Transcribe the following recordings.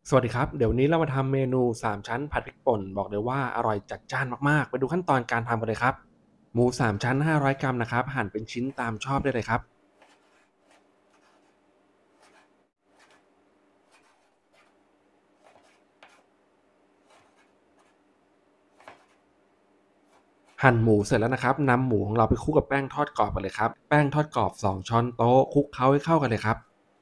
สวัสดีครับเดี๋ยววันนี้เรามาทำเมนู3ชั้นผัดพริกป่นบอกเลยว่าอร่อยจัดจ้านมากๆไปดูขั้นตอนการทำกันเลยครับหมู3ชั้น500กรัมนะครับหั่นเป็นชิ้นตามชอบได้เลยครับหั่นหมูเสร็จแล้วนะครับนำหมูของเราไปคลุกกับแป้งทอดกรอบกันเลยครับแป้งทอดกรอบ2ช้อนโต๊ะคลุกเคล้าให้เข้ากันเลยครับ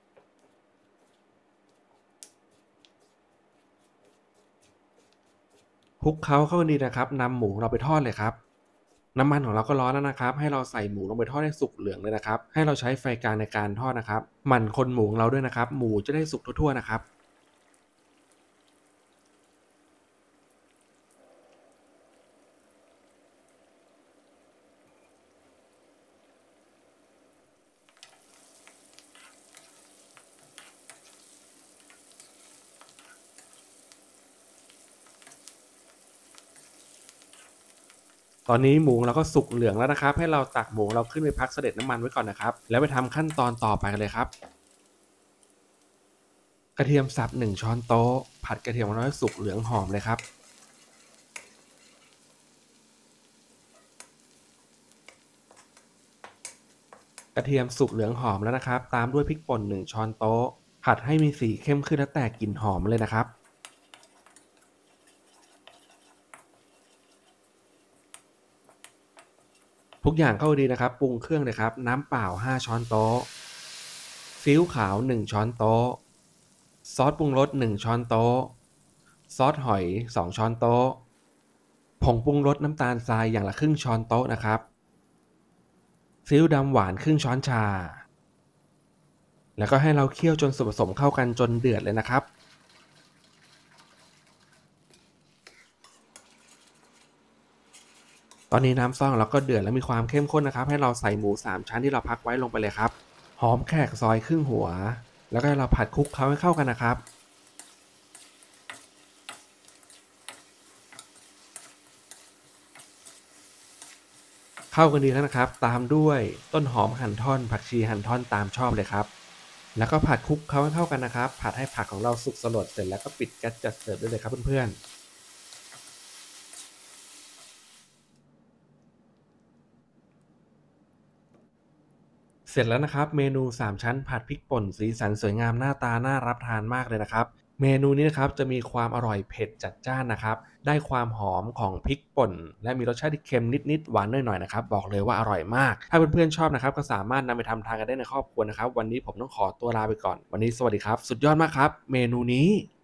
คลุกเคล้าเข้ากันดีนะครับนำหมูของเราไปทอดเลยครับน้ำมันของเราก็ร้อนแล้วนะครับให้เราใส่หมูลงไปทอดให้สุกเหลืองเลยนะครับให้เราใช้ไฟกลางในการทอดนะครับหมั่นคนหมูของเราด้วยนะครับหมูจะได้สุกทั่วๆนะครับ ตอนนี้หมูของเราก็สุกเหลืองแล้วนะครับให้เราตักหมูของเราขึ้นไปพักเสด็จน้ำมันไว้ก่อนนะครับแล้วไปทำขั้นตอนต่อไปกันเลยครับกระเทียมสับ1ช้อนโต๊ะผัดกระเทียมของเราให้สุกเหลืองหอมเลยครับกระเทียมสุกเหลืองหอมแล้วนะครับตามด้วยพริกป่น1ช้อนโต๊ะผัดให้มีสีเข้มขึ้นและแตกกลิ่นหอมเลยนะครับทุกอย่างเข้าดีนะครับปรุงเครื่องเลยครับน้ำเปล่า5ช้อนโต๊ะซีอิ๊วขาว1ช้อนโต๊ะซอสปรุงรส1ช้อนโต๊ะซอสหอย2ช้อนโต๊ะ ผงปรุงรสน้ำตาลทรายอย่างละครึ่งช้อนโต๊ะนะครับซีอิ๊วดำหวานครึ่งช้อนชาแล้วก็ให้เราเคี่ยวจนส่วนผสมเข้ากันจนเดือดเลยนะครับตอนนี้น้ำซอสของเราก็เดือดและมีความเข้มข้นนะครับให้เราใส่หมู3ชั้นที่เราพักไว้ลงไปเลยครับหอมแขกซอยครึ่งหัวแล้วก็ให้เราผัดคลุกเคล้าให้เข้ากันนะครับเข้ากันดีแล้วนะครับตามด้วยต้นหอมหั่นท่อนผักชีหั่นท่อนตามชอบเลยครับแล้วก็ผัดคลุกเคล้าให้เข้ากันนะครับผัดให้ผักของเราสุกสลดเสร็จแล้วก็ปิดแก๊สจัดเสิร์ฟได้เลยครับเพื่อนๆ เสร็จแล้วนะครับเมนู3ชั้นผัดพริกป่นสีสันสวยงามหน้าตาน่ารับทานมากเลยนะครับเมนูนี้นะครับจะมีความอร่อยเผ็ดจัดจ้านนะครับได้ความหอมของพริกป่นและมีรสชาติที่เค็มนิดๆหวานหน่อยๆนะครับบอกเลยว่าอร่อยมากถ้าเพื่อนๆชอบนะครับก็สามารถนำไปทำทานกันได้ในครอบครัวนะครับวันนี้ผมต้องขอตัวลาไปก่อนวันนี้สวัสดีครับสุดยอดมากครับเมนูนี้